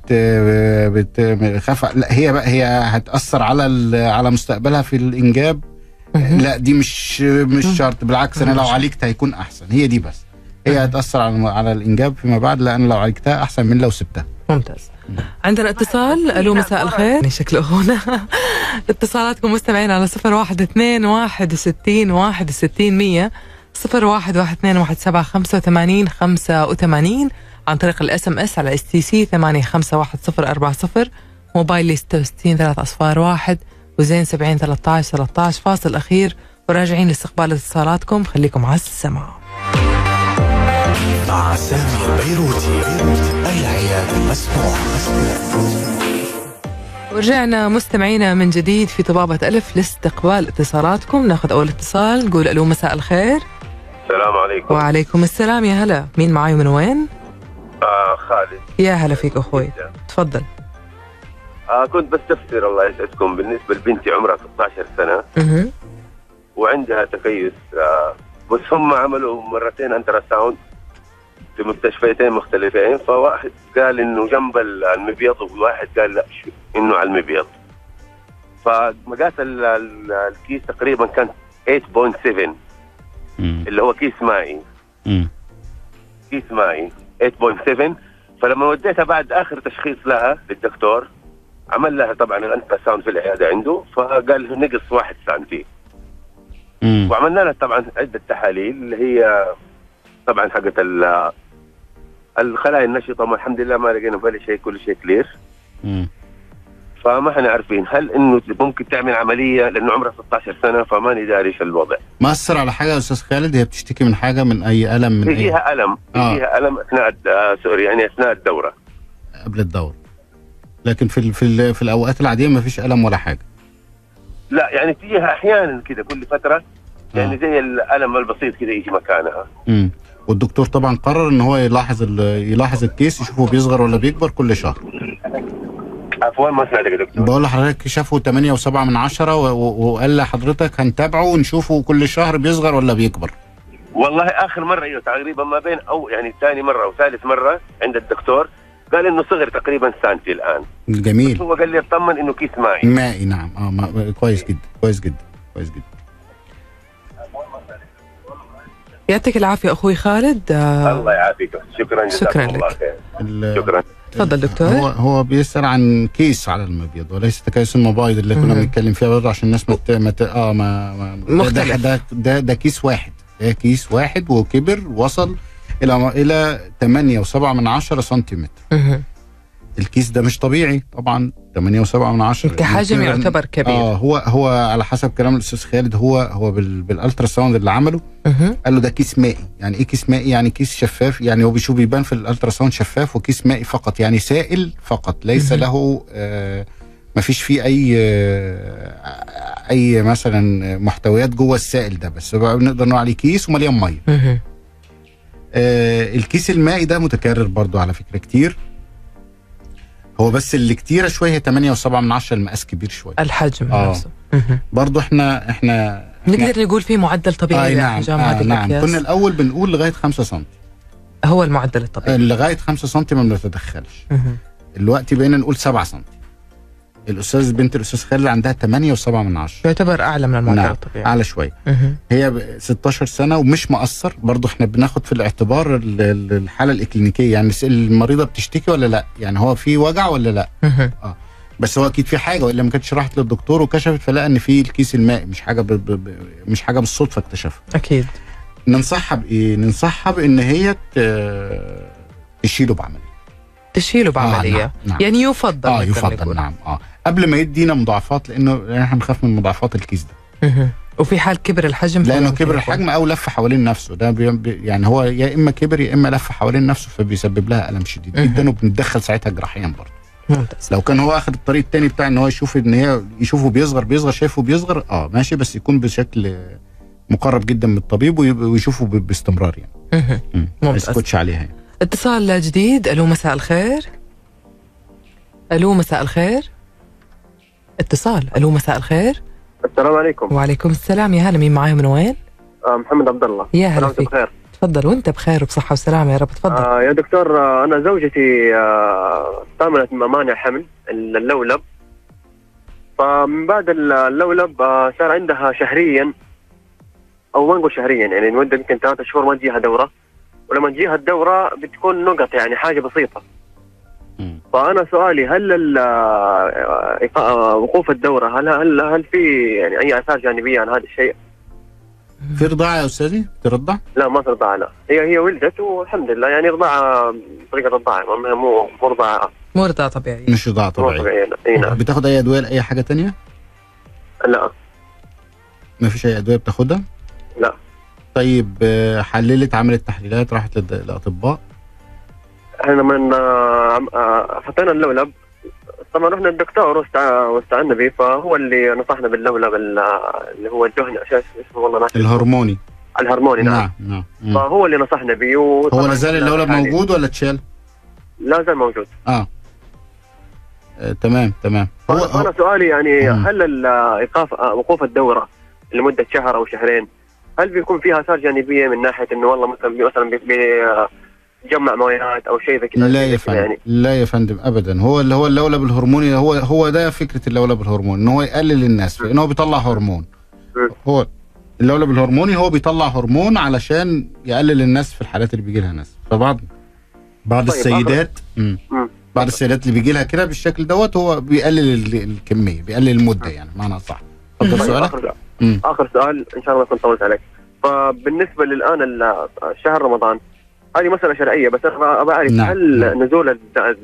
بتخاف لا هي بقى هي هتأثر على على مستقبلها في الإنجاب. لا دي مش مش شرط بالعكس أنا لو عالجت هيكون أحسن. هي دي بس هي هتأثر على على الإنجاب فيما بعد لأن لو عالجتها أحسن من لو سبتها. ممتاز. عندنا اتصال. الو مساء الخير. شكله هنا اتصالاتكم مستمعين على صفر واحد اثنين واحد ستين واحد وستين مية، صفر واحد واحد اثنين واحد سبعة خمسة وثمانين خمسة وثمانين، عن طريق الاس ام اس على اس تي سي ثمانية خمسة واحد صفر أربعة صفر، موبايل ستة وستين ثلاثة أصفار واحد وزين سبعين ثلاثة عشر ثلاثة عشر. فاصل أخير وراجعين لاستقبال اتصالاتكم، خليكم على السماع. مع سامي البيروتي، العياد المسموع. ورجعنا مستمعينا من جديد في طبابة ألف لاستقبال اتصالاتكم. ناخذ أول اتصال. نقول ألو مساء الخير. السلام عليكم. وعليكم السلام. يا هلا، مين معاي من وين؟ آه خالد. يا هلا فيك أخوي، تفضل. آه كنت بستفسر الله يسعدكم بالنسبة لبنتي عمرها ستة عشر سنة اها وعندها تكيس، آه بس هم عملوا مرتين انترا ساوند في مستشفيتين مختلفين، فواحد قال انه جنب المبيض وواحد قال لا انه على المبيض. فمقاس الكيس تقريبا كان ثمانية فاصلة سبعة اللي هو كيس مائي. مم. كيس مائي ثمانية فاصلة سبعة. فلما وديتها بعد اخر تشخيص لها للدكتور عمل لها طبعا الانترا ساوند في العياده عنده، فقال نقص واحد سنتي. مم. وعملنا لها طبعا عده تحاليل اللي هي طبعا حقت الخلايا النشطه، والحمد لله ما لقينا ولا شيء، كل شيء كلير. مم. فما احنا عارفين هل انه ممكن تعمل عمليه لانه عمرها ستة عشر سنه، فما نداري ايش الوضع. ما أثر على حاجة يا أستاذ خالد؟ هي بتشتكي من حاجة، من أي ألم؟ من أي فيها الم آه. فيها الم اثناء آه سوري يعني اثناء الدوره قبل الدورة، لكن في ال في ال في الأوقات العادية ما فيش ألم ولا حاجة؟ لا يعني فيها احيانا كده كل فتره يعني آه. زي الالم البسيط كده يجي مكانها. امم والدكتور طبعا قرر ان هو يلاحظ يلاحظ الكيس، يشوفه بيصغر ولا بيكبر كل شهر. عفوا ما سمعتك يا دكتور. بقول لحضرتك شافه ثمانية وسبعة من عشرة وقال لحضرتك هنتابعه ونشوفه كل شهر بيصغر ولا بيكبر. والله اخر مره ايوه تقريبا ما بين او يعني ثاني مره او ثالث مره عند الدكتور قال انه صغر تقريبا سنتي الان. جميل. هو قال لي اطمن انه كيس مائي. مائي نعم. اه ما كويس جدا كويس جدا كويس جدا. يعطيك العافية أخوي خالد. آه الله يعافيك. شكرا شكرا لك. الله خير. شكرا. تفضل دكتور. هو هو بيسأل عن كيس على المبيض وليس تكيس المبايض اللي كنا بنتكلم فيها برضه، عشان الناس ما مت... اه ما, ما ده, ده, ده ده كيس واحد، ده كيس واحد وكبر وصل الى الى ثمانية وسبعة من عشرة سنتيمتر. الكيس ده مش طبيعي طبعا، ثمانية وسبعة من عشرة كحجم يعتبر كبير. اه هو هو على حسب كلام الاستاذ خالد، هو هو بال بالالترا ساوند اللي عمله أه. قال له ده كيس مائي. يعني ايه كيس مائي؟ يعني كيس شفاف، يعني هو بيشوف بيبان في الالترا ساوند شفاف، وكيس مائي فقط يعني سائل فقط، ليس أه. له آه ما فيش فيه اي آه اي مثلا محتويات جوه السائل ده، بس نقدر نقول عليه كيس ومليان ميه. أه. آه الكيس المائي ده متكرر برضو على فكره كتير، هو بس اللي كتيره شويه هي ثمانية وسبعة من عشرة، المقاس كبير شويه الحجم آه. نفسه. برضو احنا احنا نقدر نقول فيه معدل طبيعي. آه نعم آه نعم كنا الاول بنقول لغايه خمسة سنتي هو المعدل الطبيعي. آه لغايه خمسة سنتي ما بنتدخلش. دلوقتي بقينا نقول سبعة سنتي. الاستاذ بنت الاستاذ خالد عندها ثمانية وسبعة من عشرة، يعتبر اعلى من المعدل نعم. الطبيعي، اعلى شويه. مه. هي ستة عشر سنه ومش مقصر برضو، احنا بناخد في الاعتبار الحاله الاكلينيكيه، يعني المريضه بتشتكي ولا لا، يعني هو في وجع ولا لا. مه. اه بس هو اكيد في حاجه، والا ما كانتش راحت للدكتور وكشفت فلقى ان في الكيس المائي، مش حاجه ب... ب... مش حاجه بالصدفه اكتشفها. اكيد. ننصحها بايه؟ ننصحها بان هي ت... تشيله بعمليه. تشيله بعمليه. آه نعم. يعني يفضل. اه يفضل نعم اه قبل ما يدينا مضاعفات، لانه احنا بنخاف من مضاعفات الكيس ده. اها. وفي حال كبر الحجم، لانه كبر الحجم او لف حوالين نفسه، ده بي... يعني هو يا اما كبر يا اما لف حوالين نفسه، فبيسبب لها الم شديد جدا، وبنتدخل ساعتها جراحيا برضه. ممتاز. لو كان هو اخذ الطريق الثاني بتاع ان هو يشوف ان هي يشوفه بيصغر بيصغر شايفه بيصغر اه ماشي، بس يكون بشكل مقرب جدا من الطبيب ويشوفه باستمرار يعني. اها. ما يسكتش عليها يعني. اتصال جديد. الو مساء الخير. الو مساء الخير. اتصال. الو مساء الخير. السلام عليكم. وعليكم السلام. يا هلا، مين معاي من وين؟ آه محمد عبد الله. يا هلا فيك. بخير. تفضل. وانت بخير وبصحه وسلامه يا رب. تفضل. آه يا دكتور، آه انا زوجتي آه استعملت مانع حمل اللولب، فمن بعد اللولب آه صار عندها شهريا، او ما نقول شهريا يعني نودة يمكن ثلاثة شهور ما تجيها دوره، ولما تجيها الدوره بتكون نقط يعني حاجه بسيطه. ف فانا سؤالي هل وقوف الدوره هل هل هل في يعني اي اثار جانبيه عن هذا الشيء؟ في رضاعه يا استاذي؟ ترضع؟ لا ما ترضع، لا هي هي ولدت والحمد لله، يعني رضاعه طريقه رضاعه مو مو رضاعه مو رضاعه طبيعيه. مش رضاعه طبيعيه. اي نعم. بتاخد اي ادويه لاي حاجه تانية؟ لا ما فيش اي ادويه بتاخدها؟ لا. طيب حللت، عملت تحليلات، راحت للاطباء؟ احنا من حطينا اللولب طبعا، رحنا للدكتور واستعنا به، فهو اللي نصحنا باللولب اللي هو الدهن اسمه والله ناسي، الهرموني. الهرموني نعم. نعم نعم, نعم. فهو اللي نصحنا به. هو لازال اللولب موجود ولا اتشال؟ لا زال موجود. اه, آه تمام تمام. هو انا سؤالي يعني مم. هل ايقاف وقوف الدوره لمده شهر او شهرين هل بيكون فيها اثار جانبيه من ناحيه انه والله مثلا مثلا بيجمع مويات او شيء ذا كذا؟ لا يا فندم يعني. لا يا فندم ابدا. هو اللي هو اللولب الهرموني، هو هو ده فكره اللولب الهرموني، ان هو يقلل النسف، لان هو بيطلع هرمون. م. هو اللولب الهرموني هو بيطلع هرمون علشان يقلل النسف في الحالات اللي بيجي لها نسف. فبعض بعض طيب السيدات م. م. بعض السيدات اللي بيجي لها كده بالشكل دوت هو بيقلل الكميه، بيقلل المده يعني معنى صح. اتفضل سؤالك. آخر, اخر سؤال ان شاء الله ما كنت طولت عليك. فبالنسبه للان شهر رمضان هذه مساله شرعيه، بس انا ابغى اعرف نعم. هل نعم. نزول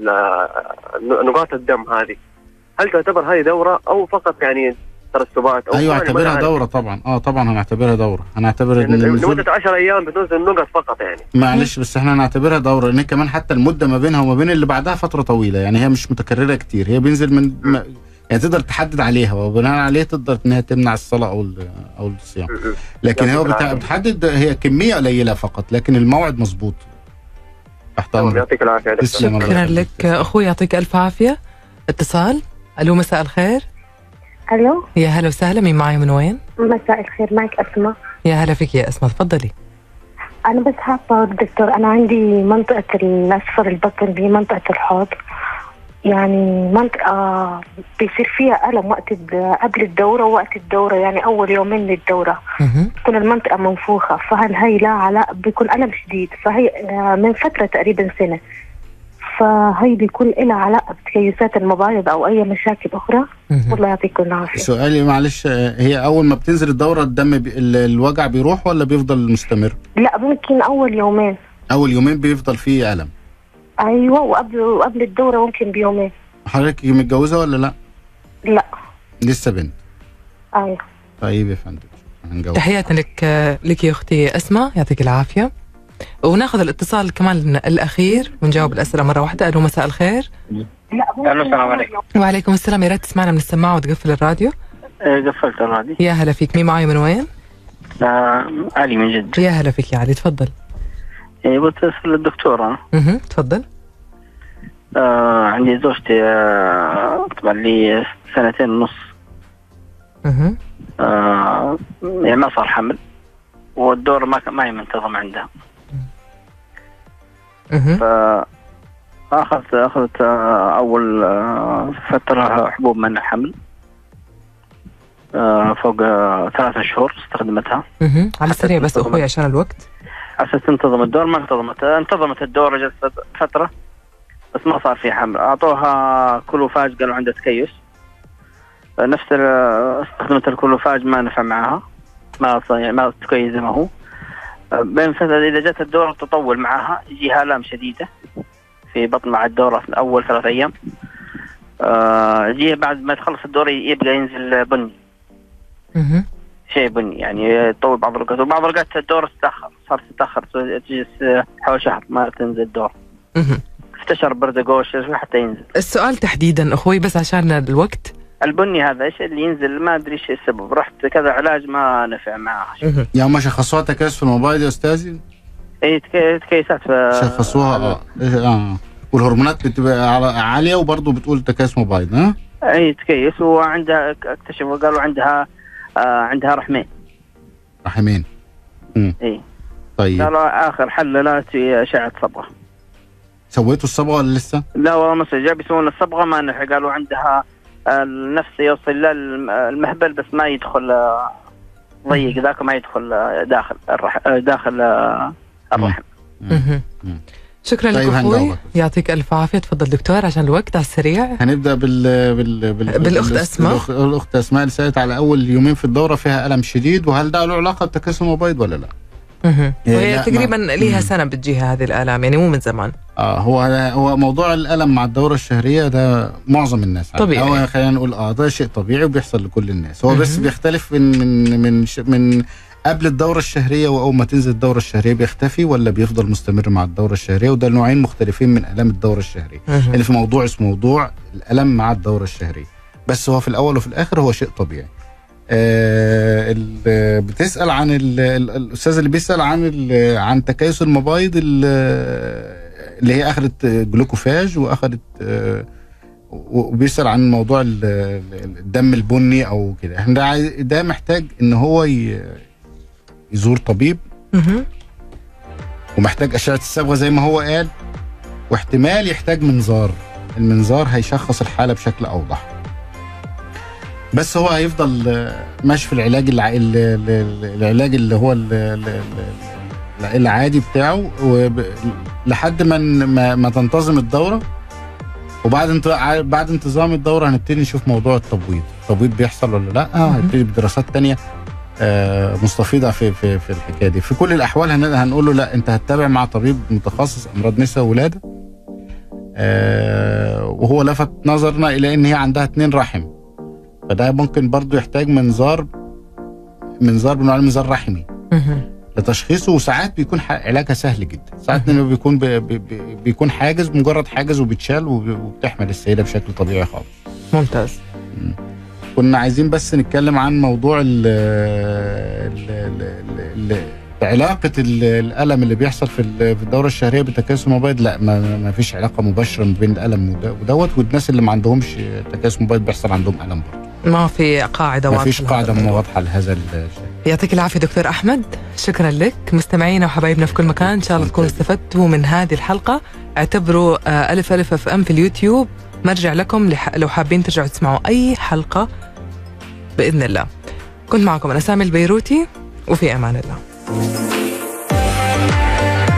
نقاط الدم هذه هل تعتبر هذه دوره او فقط يعني ترسبات؟ او ايوه اعتبرها دوره طبعا. اه طبعا هنعتبرها دوره، هنعتبر يعني لمده عشرة ايام بتنزل النقط فقط يعني. معلش بس احنا هنعتبرها دوره، لان كمان حتى المده ما بينها وما بين اللي بعدها فتره طويله، يعني هي مش متكرره كتير، هي بينزل من م. يعني تقدر تحدد عليها وبناء عليه تقدر انها تمنع الصلاه او او الصيام، لكن هو بتحدد هي كميه قليله فقط، لكن الموعد مظبوط. احترم. يعطيك العافيه. شكرا لك اخوي، يعطيك الف عافيه. اتصال. الو مساء الخير. الو يا هلا وسهلا، مين معي من وين؟ مساء الخير، معك اسماء. يا هلا فيك يا اسماء، تفضلي. انا بس حابه دكتور، انا عندي منطقه الاسفل البطن بمنطقه الحوض، يعني منطقة بيصير فيها ألم وقت قبل الدورة ووقت الدورة، يعني أول يومين للدورة تكون المنطقة منفوخة، فهل هي لا علاقة بيكون ألم شديد، فهي من فترة تقريبا سنة، فهي بيكون لها علاقة بتكيسات المبايض أو أي مشاكل أخرى؟ والله يعطيكم العافية. سؤالي معلش، هي أول ما بتنزل الدورة الدم بي... الوجع بيروح ولا بيفضل مستمر؟ لا ممكن أول يومين. أول يومين بيفضل فيه ألم. ايوه، وقبل وقبل الدوره ممكن بيومين. حضرتك متجوزه ولا لا؟ لا لسه بنت. ايوه. طيب يا فندم هنجوز. تحياتي لك لك يا اختي اسماء، يعطيك العافيه. وناخذ الاتصال كمان الاخير ونجاوب الاسئله مره واحده. الو مساء الخير. لا السلام عليكم. وعليكم السلام. يا ريت تسمعنا من السماعه وتقفل الراديو. ايه قفلت الراديو. يا هلا فيك، مين معاي من وين؟ آه علي من جدة. يا هلا فيك يا علي، تفضل. ايه بتصل الدكتور انا. اها تفضل. آه عندي زوجتي آه طبعا لي سنتين ونص. اها آه يعني ما صار حمل والدور ما ما هي منتظم عندها. اها فاخذت اخذت آه اول آه فترة حبوب منع حمل آه فوق آه ثلاثة شهور استخدمتها. اها على السريع بس اخوي عشان الوقت. عشان تنتظم الدور ما انتظمت، انتظمت الدور جلست فترة بس ما صار في حمل. اعطوها كلوفاج قالوا عندها تكيس، نفس استخدمت الكلوفاج ما نفع معها، ما يعني ما تكيس زي ما هو. بين فترة اذا جت الدورة تطول معها يجيها آلام شديدة في بطن مع الدورة في اول ثلاث ايام. يجيها بعد ما تخلص الدورة يبقى ينزل بني. اها شيء بني يعني يطول بعض الوقت، وبعض الوقت الدورة تتأخر، صارت تتأخر تجلس حوالي شهر ما تنزل الدورة. اها تشرب بردقوش حتى ينزل. السؤال تحديدا اخوي بس عشان الوقت، البني هذا ايش اللي ينزل ما ادري ايش السبب، رحت كذا علاج ما نفع معها. يا ما شخصوها تكيس في الموبايل يا استاذي؟ اي تكيسات في شخصوها. اه اه والهرمونات بتبقى عاليه وبرضه بتقول تكيس موبايل. ها اي تكيس، وعندها اكتشفوا قالوا عندها آه عندها رحمين. رحمين. امم اي طيب قالوا اخر حل لا اشعه صبغه. سويتوا الصبغه ولا لسه؟ لا والله ما جاب يسوون الصبغه ما نفع، قالوا عندها النفس يوصل للمهبل بس ما يدخل ضيق ذاك، ما يدخل داخل الرحم داخل الرحم. شكرا لك طيب اخوي، هنجاوبك. يعطيك الف عافيه. تفضل دكتور عشان الوقت على السريع. هنبدا بال بال, بال... بالاخت اسماء. الأخ... الاخت اسماء اللي سالت على اول يومين في الدوره فيها الم شديد، وهل ده له علاقه بتكيس المبيض ولا لا؟ اها وهي لا، تقريبا ما... ليها سنه بتجيها هذه الالام، يعني مو من زمان. اه هو هو موضوع الالم مع الدوره الشهريه ده معظم الناس طبيعي، او خلينا نقول اه ده شيء طبيعي وبيحصل لكل الناس. هو مه. بس بيختلف من من من ش... من قبل الدوره الشهريه واول ما تنزل الدوره الشهريه بيختفي ولا بيفضل مستمر مع الدوره الشهريه، وده نوعين مختلفين من الام الدوره الشهريه. مه. اللي في موضوع اسمه موضوع الالم مع الدوره الشهريه، بس هو في الاول وفي الاخر هو شيء طبيعي. آه بتسال عن الاستاذ اللي بيسال عن عن تكيس المبايض اللي هي اخذت جلوكوفاج واخذت آه وبيسال عن موضوع الدم البني او كده. احنا ده محتاج ان هو يزور طبيب، ومحتاج اشعه الصبغه زي ما هو قال، واحتمال يحتاج منظار. المنظار هيشخص الحاله بشكل اوضح. بس هو هيفضل ماشي في العلاج العلاج اللي هو العادي بتاعه لحد ما ما تنتظم الدوره، وبعد انت بعد انتظام الدوره هنبتدي نشوف موضوع التبويض. التبويض بيحصل ولا لا؟ هنبتدي بدراسات تانية مستفيضه في في في الحكايه دي. في كل الاحوال هنقول له لا، انت هتتابع مع طبيب متخصص امراض نساء وولاده. وهو لفت نظرنا الى ان هي عندها اتنين رحم، فده ممكن برضو يحتاج منظار منظار بنوع منظار رحمي لتشخيصه. وساعات بيكون علاجها سهل جدا، ساعات انه بيكون بي بي بيكون حاجز، مجرد حاجز وبيتشال وبتحمل السيده بشكل طبيعي خالص. ممتاز. م. كنا عايزين بس نتكلم عن موضوع ال ال ال علاقه الالم اللي بيحصل في الدوره الشهريه بتكيس المبيض. لا، ما, ما فيش علاقه مباشره ما بين الالم ودوت، والناس اللي ما عندهمش تكيس مبيض بيحصل عندهم الم برضه. ما في قاعده واضحه، ما فيش قاعده واضحه لهذا الشيء. يعطيك العافيه دكتور احمد، شكرا لك. مستمعينا وحبايبنا في كل مكان، ان شاء الله تكونوا استفدتوا من هذه الحلقه. اعتبروا الف الف اف ام في اليوتيوب مرجع لكم لو حابين ترجعوا تسمعوا اي حلقه باذن الله. كنت معكم انا سامي البيروتي، وفي امان الله.